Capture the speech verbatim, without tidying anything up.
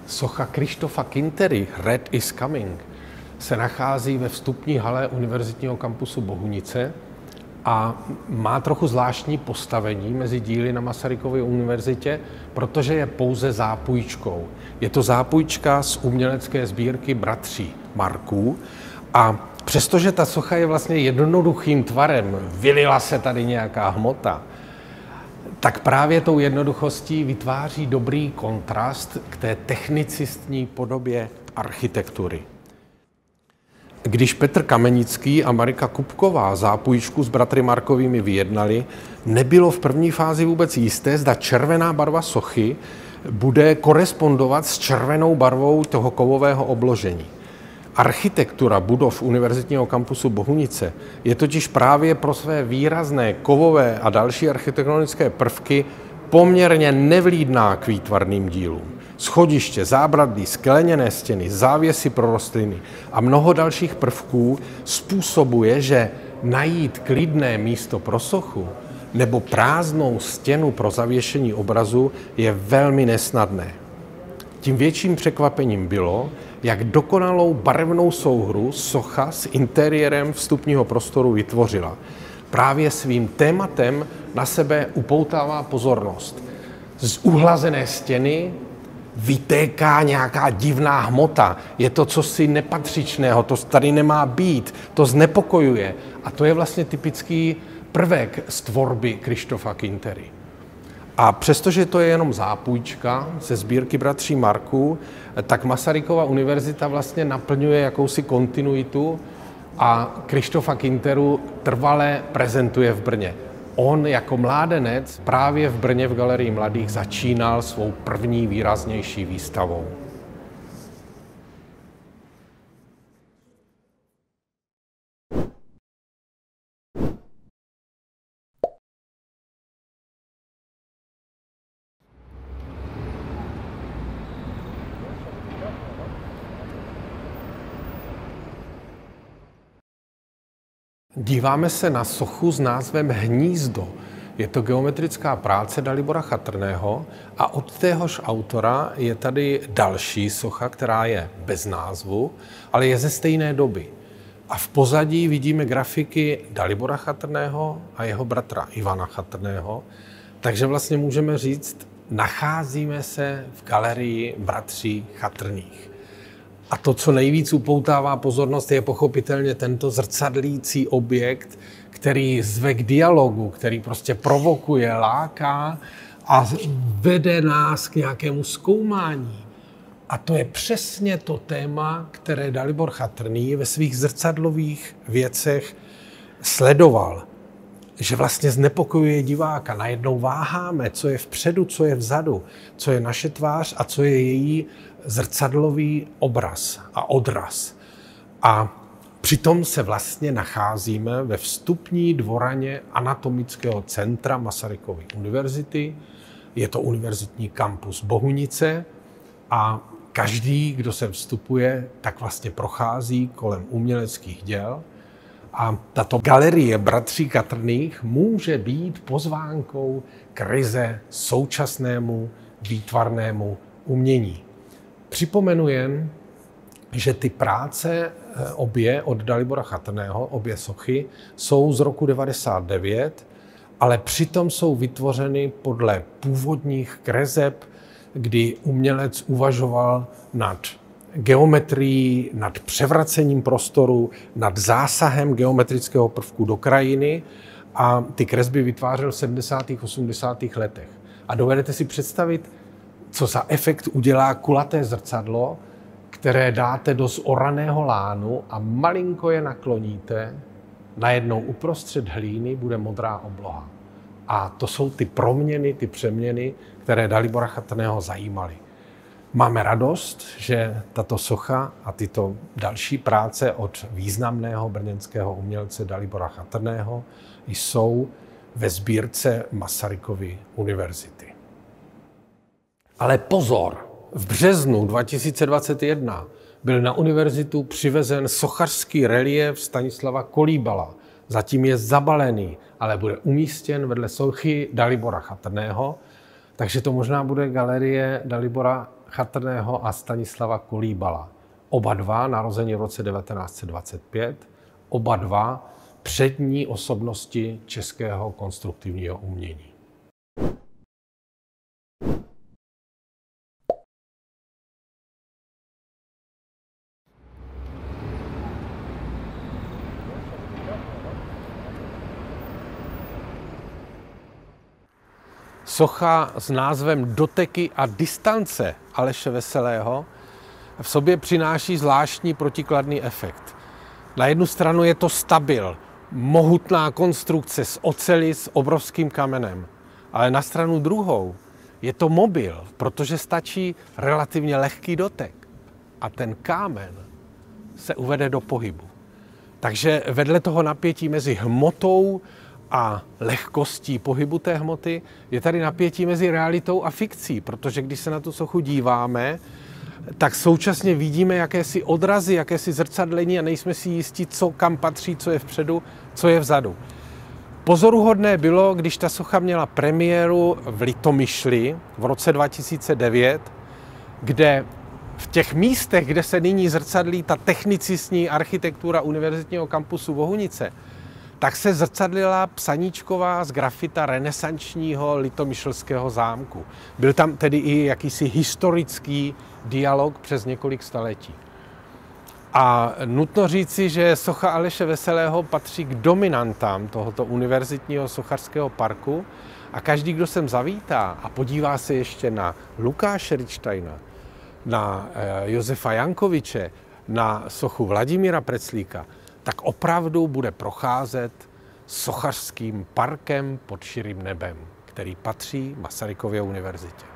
Socha Krištofa Kintery Red is Coming se nachází ve vstupní hale Univerzitního kampusu Bohunice a má trochu zvláštní postavení mezi díly na Masarykově univerzitě, protože je pouze zápůjčkou. Je to zápůjčka z umělecké sbírky bratří Marků a přestože ta socha je vlastně jednoduchým tvarem, vylila se tady nějaká hmota, tak právě tou jednoduchostí vytváří dobrý kontrast k té technicistní podobě architektury. Když Petr Kamenický a Marika Kupková zápůjčku s bratry Markovými vyjednali, nebylo v první fázi vůbec jisté, zda červená barva sochy bude korespondovat s červenou barvou toho kovového obložení. Architektura budov Univerzitního kampusu Bohunice je totiž právě pro své výrazné kovové a další architektonické prvky poměrně nevlídná k výtvarným dílům. Schodiště, zábradlí, skleněné stěny, závěsy pro rostliny a mnoho dalších prvků způsobuje, že najít klidné místo pro sochu nebo prázdnou stěnu pro zavěšení obrazu je velmi nesnadné. Tím větším překvapením bylo, jak dokonalou barevnou souhru socha s interiérem vstupního prostoru vytvořila. Právě svým tématem na sebe upoutává pozornost. Z uhlazené stěny vytéká nějaká divná hmota. Je to cosi nepatřičného, to tady nemá být, to znepokojuje. A to je vlastně typický prvek z tvorby Krištofa Kintery. A přestože to je jenom zápůjčka ze sbírky bratří Marků, tak Masarykova univerzita vlastně naplňuje jakousi kontinuitu a Krištofa Kinteru trvale prezentuje v Brně. On jako mládenec právě v Brně v Galerii mladých začínal svou první výraznější výstavou. Díváme se na sochu s názvem Hnízdo. Je to geometrická práce Dalibora Chatrného a od téhož autora je tady další socha, která je bez názvu, ale je ze stejné doby. A v pozadí vidíme grafiky Dalibora Chatrného a jeho bratra Ivana Chatrného. Takže vlastně můžeme říct, nacházíme se v galerii bratří Chatrných. A to, co nejvíc upoutává pozornost, je pochopitelně tento zrcadlící objekt, který zve k dialogu, který prostě provokuje, láká a vede nás k nějakému zkoumání. A to je přesně to téma, které Dalibor Chatrný ve svých zrcadlových věcech sledoval. Že vlastně znepokojuje diváka. Najednou váháme, co je vpředu, co je vzadu, co je naše tvář a co je její zrcadlový obraz a odraz. A přitom se vlastně nacházíme ve vstupní dvoraně Anatomického centra Masarykovy univerzity. Je to univerzitní kampus Bohunice a každý, kdo se vstupuje, tak vlastně prochází kolem uměleckých děl. A tato galerie bratří Chatrných může být pozvánkou k ryze současnému výtvarnému umění. Připomenu jen, že ty práce obě od Dalibora Chatrného, obě sochy, jsou z roku devadesát devět, ale přitom jsou vytvořeny podle původních kreseb, kdy umělec uvažoval nad geometrií, nad převracením prostoru, nad zásahem geometrického prvku do krajiny a ty kresby vytvářel v sedmdesátých osmdesátých letech. A dovedete si představit, co za efekt udělá kulaté zrcadlo, které dáte do zoraného lánu a malinko je nakloníte, najednou uprostřed hlíny bude modrá obloha. A to jsou ty proměny, ty přeměny, které Dalibora Chatrného zajímaly. Máme radost, že tato socha a tyto další práce od významného brněnského umělce Dalibora Chatrného jsou ve sbírce Masarykovy univerzity. Ale pozor, v březnu dva tisíce dvacet jedna byl na univerzitu přivezen sochařský reliéf Stanislava Kolíbala. Zatím je zabalený, ale bude umístěn vedle sochy Dalibora Chatrného, takže to možná bude galerie Dalibora Chatrného a Stanislava Kolíbala. Oba dva narození v roce devatenáct set dvacet pět, oba dva přední osobnosti českého konstruktivního umění. Socha s názvem Doteky a distance Aleše Veselého v sobě přináší zvláštní protikladný efekt. Na jednu stranu je to stabil, mohutná konstrukce z oceli s obrovským kamenem, ale na stranu druhou je to mobil, protože stačí relativně lehký dotek a ten kámen se uvede do pohybu. Takže vedle toho napětí mezi hmotou a lehkostí pohybu té hmoty je tady napětí mezi realitou a fikcí, protože když se na tu sochu díváme, tak současně vidíme jakési odrazy, jakési zrcadlení a nejsme si jistí, co kam patří, co je vpředu, co je vzadu. Pozoruhodné bylo, když ta socha měla premiéru v Litomyšli v roce dva tisíce devět, kde v těch místech, kde se nyní zrcadlí ta technicistní architektura univerzitního kampusu Bohunice, tak se zrcadlila psaníčková z grafita renesančního litomyšlského zámku. Byl tam tedy i jakýsi historický dialog přes několik staletí. A nutno říci, že socha Aleše Veselého patří k dominantám tohoto univerzitního sochařského parku a každý, kdo sem zavítá a podívá se ještě na Lukáše Richtsteina, na Josefa Jankoviče, na sochu Vladimíra Preclíka, tak opravdu bude procházet sochařským parkem pod širým nebem, který patří Masarykově univerzitě.